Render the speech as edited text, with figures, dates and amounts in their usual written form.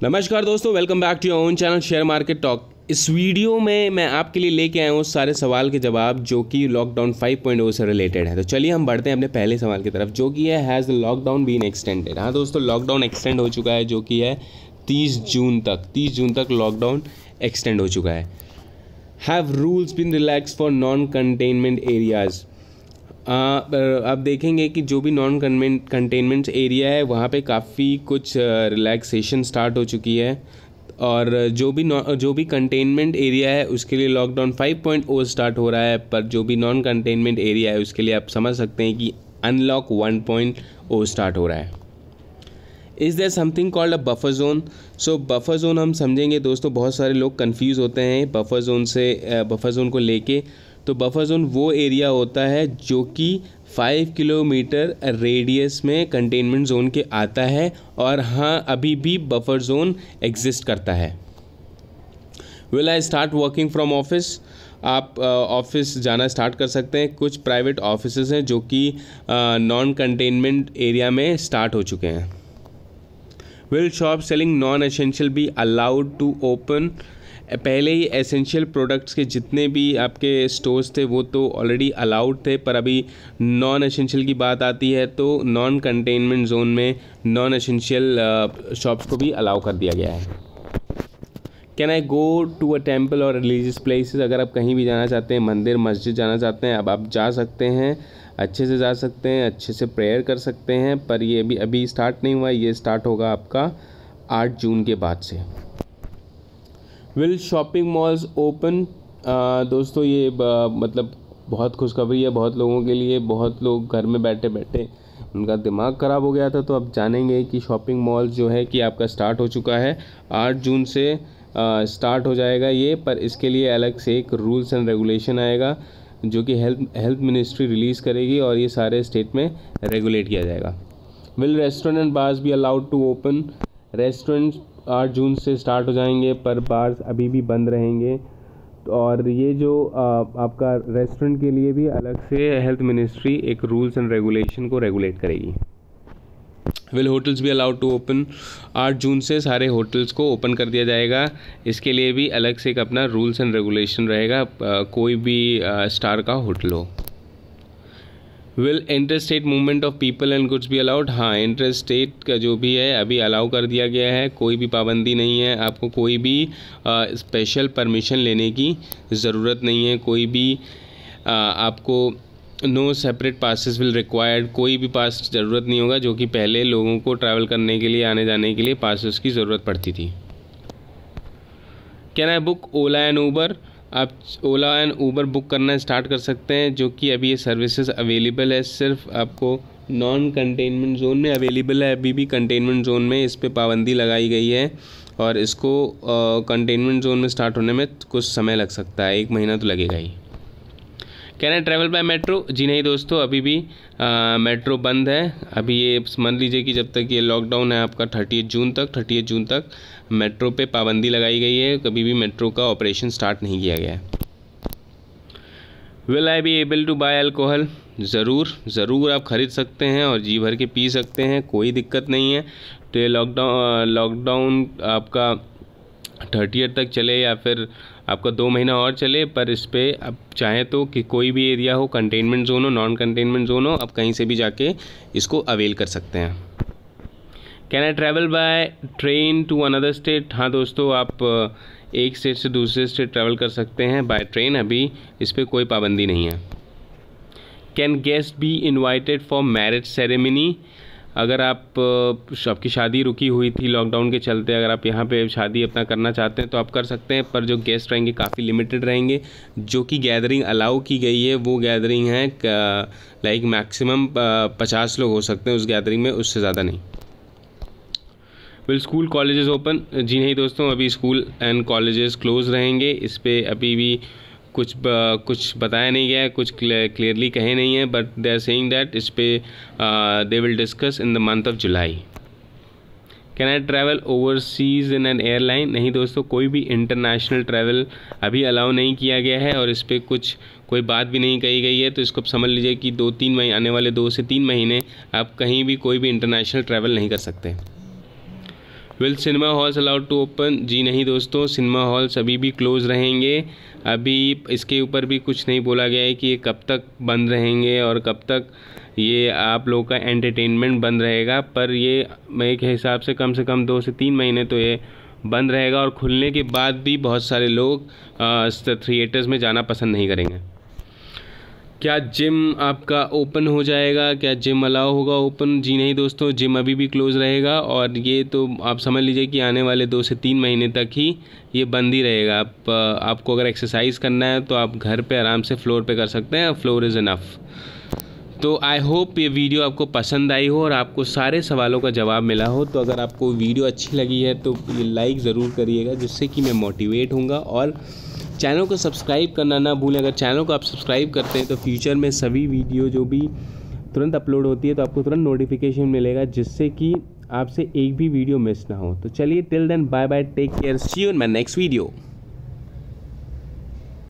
नमस्कार दोस्तों, welcome back to your own channel share market talk. इस वीडियो में मैं आपके लिए लेके आया हूँ सारे सवाल के जवाब जो कि लॉकडाउन 5.0 से रिलेटेड है। तो चलिए हम बढ़ते हैं अपने पहले सवाल की तरफ, जो कि है has the lockdown been extended. हाँ दोस्तों, लॉकडाउन एक्सटेंड हो चुका है, जो कि है 30 जून तक लॉकडाउन एक्सटेंड हो चुका है। Have rules been relax for non containment areas. आप देखेंगे कि जो भी नॉन कंटेनमेंट एरिया है वहाँ पे काफ़ी कुछ रिलैक्सेशन स्टार्ट हो चुकी है, और जो भी कंटेनमेंट एरिया है उसके लिए लॉकडाउन 5.0 स्टार्ट हो रहा है। पर जो भी नॉन कंटेनमेंट एरिया है उसके लिए आप समझ सकते हैं कि अनलॉक 1.0 स्टार्ट हो रहा है। Is there something called a buffer zone. So buffer zone हम समझेंगे दोस्तों, बहुत सारे लोग कंफ्यूज होते हैं बफर जोन को लेके। तो बफर जोन वो एरिया होता है जो कि 5 किलोमीटर रेडियस में कंटेनमेंट जोन के आता है, और हाँ अभी भी बफर जोन एग्जिस्ट करता है। Will I start working from office. आप ऑफिस जाना स्टार्ट कर सकते हैं। कुछ प्राइवेट ऑफिसेज हैं जो कि नॉन कंटेनमेंट एरिया में स्टार्ट हो चुके हैं। Will shop selling non essential be allowed to open. पहले ही एसेंशियल प्रोडक्ट्स के जितने भी आपके स्टोर्स थे वो तो ऑलरेडी अलाउड थे, पर अभी नॉन एसेंशियल की बात आती है तो नॉन कंटेनमेंट जोन में नॉन एसेंशियल शॉप्स को भी अलाउ कर दिया गया है। Can I go to a temple और रिलीजियस प्लेसेस। अगर आप कहीं भी जाना चाहते हैं, मंदिर मस्जिद जाना चाहते हैं, अब आप जा सकते हैं, अच्छे से जा सकते हैं, अच्छे से प्रेयर कर सकते हैं। पर ये अभी स्टार्ट नहीं हुआ, ये स्टार्ट होगा आपका 8 जून के बाद से। Will shopping malls open. दोस्तों ये मतलब बहुत खुशखबरी है बहुत लोगों के लिए। बहुत लोग घर में बैठे बैठे उनका दिमाग ख़राब हो गया था, तो अब जानेंगे कि शॉपिंग मॉल जो है कि आपका स्टार्ट हो चुका है। 8 जून से स्टार्ट हो जाएगा ये, पर इसके लिए अलग से एक रूल्स एंड रेगुलेशन आएगा जो कि हेल्थ मिनिस्ट्री रिलीज़ करेगी, और ये सारे स्टेट में रेगुलेट किया जाएगा। Will restaurant and bars be allowed to open. Restaurants 8 जून से स्टार्ट हो जाएंगे, पर बार्स अभी भी बंद रहेंगे। और ये जो आपका रेस्टोरेंट के लिए भी अलग से हेल्थ मिनिस्ट्री एक रूल्स एंड रेगुलेशन को रेगुलेट करेगी। विल होटल्स भी अलाउड टू ओपन। 8 जून से सारे होटल्स को ओपन कर दिया जाएगा। इसके लिए भी अलग से एक अपना रूल्स एंड रेगुलेशन रहेगा, कोई भी स्टार का होटल हो। Will inter state movement of people and goods भी अलाउड। हाँ, इंटर स्टेट का जो भी है अभी अलाउ कर दिया गया है, कोई भी पाबंदी नहीं है। आपको कोई भी स्पेशल परमिशन लेने की ज़रूरत नहीं है। कोई भी आपको no separate passes will required. कोई भी पास ज़रूरत नहीं होगा, जो कि पहले लोगों को ट्रैवल करने के लिए आने जाने के लिए पासेस की ज़रूरत पड़ती थी। Can I book Ola and Uber. आप ओला एंड ऊबर बुक करना स्टार्ट कर सकते हैं, जो कि अभी ये सर्विसेज अवेलेबल है। सिर्फ आपको नॉन कंटेनमेंट जोन में अवेलेबल है। अभी भी कंटेनमेंट जोन में इस पर पाबंदी लगाई गई है, और इसको कंटेनमेंट जोन में स्टार्ट होने में कुछ समय लग सकता है, 1 महीना तो लगेगा ही। Can I travel by metro. जी नहीं दोस्तों, अभी भी मेट्रो बंद है। अभी ये मान लीजिए कि जब तक ये लॉकडाउन है आपका 30 जून तक मेट्रो पे पाबंदी लगाई गई है। कभी भी मेट्रो का ऑपरेशन स्टार्ट नहीं किया गया है। Will I be able to buy alcohol. ज़रूर आप ख़रीद सकते हैं और जी भर के पी सकते हैं, कोई दिक्कत नहीं है। तो ये लॉकडाउन आपका 30 तक चले या फिर आपका 2 महीना और चले, पर इस पर आप चाहें तो कि कोई भी एरिया हो, कंटेनमेंट जोन हो, नॉन कंटेनमेंट जोन हो, आप कहीं से भी जाके इसको अवेल कर सकते हैं। Can I travel by train to another state. हाँ दोस्तों, आप एक स्टेट से दूसरे स्टेट ट्रैवल कर सकते हैं बाय ट्रेन, अभी इस पर कोई पाबंदी नहीं है। Can guest be invited for marriage ceremony. अगर आपकी शादी रुकी हुई थी लॉकडाउन के चलते, अगर आप यहाँ पे शादी अपना करना चाहते हैं तो आप कर सकते हैं, पर जो गेस्ट रहेंगे काफ़ी लिमिटेड रहेंगे। जो कि गैदरिंग अलाउ की गई है वो गैदरिंग है लाइक मैक्सिमम 50 लोग हो सकते हैं उस गैदरिंग में, उससे ज़्यादा नहीं। Will school colleges open. जी नहीं दोस्तों, अभी स्कूल एंड कॉलेजेस क्लोज रहेंगे। इस पर अभी भी कुछ बताया नहीं गया है, कुछ क्लियरली कहे नहीं है, but they are saying that इस पे they will discuss in the month of July. Can I travel overseas in an airline. नहीं दोस्तों, कोई भी इंटरनेशनल ट्रैवल अभी अलाउ नहीं किया गया है, और इस पर कोई बात भी नहीं कही गई है। तो इसको समझ लीजिए कि 2-3 महीने, आने वाले 2 से 3 महीने आप कहीं भी कोई भी इंटरनेशनल ट्रैवल नहीं कर सकते। Will cinema halls allowed to open? जी नहीं दोस्तों, सिनेमा हॉल्स अभी भी क्लोज रहेंगे। अभी इसके ऊपर भी कुछ नहीं बोला गया है कि ये कब तक बंद रहेंगे और कब तक ये आप लोगों का एंटरटेनमेंट बंद रहेगा, पर ये मेरे के हिसाब से कम 2 से 3 महीने तो ये बंद रहेगा। और खुलने के बाद भी बहुत सारे लोग थिएटर्स में जाना पसंद नहीं करेंगे। क्या जिम आपका ओपन हो जाएगा? क्या जिम अलाउ होगा ओपन? जी नहीं दोस्तों, जिम अभी भी क्लोज़ रहेगा और ये तो आप समझ लीजिए कि आने वाले 2 से 3 महीने तक ही ये बंद ही रहेगा। आपको अगर एक्सरसाइज करना है तो आप घर पे आराम से फ्लोर पे कर सकते हैं, फ्लोर इज़ इनफ। तो आई होप ये वीडियो आपको पसंद आई हो और आपको सारे सवालों का जवाब मिला हो। तो अगर आपको वीडियो अच्छी लगी है तो ये लाइक ज़रूर करिएगा, जिससे कि मैं मोटिवेट होऊंगा। और चैनल को सब्सक्राइब करना ना भूलें। अगर चैनल को आप सब्सक्राइब करते हैं तो फ्यूचर में सभी वीडियो जो भी तुरंत अपलोड होती है तो आपको तुरंत नोटिफिकेशन मिलेगा, जिससे कि आपसे एक भी वीडियो मिस ना हो। तो चलिए, till then bye bye, take care, see you in my next video.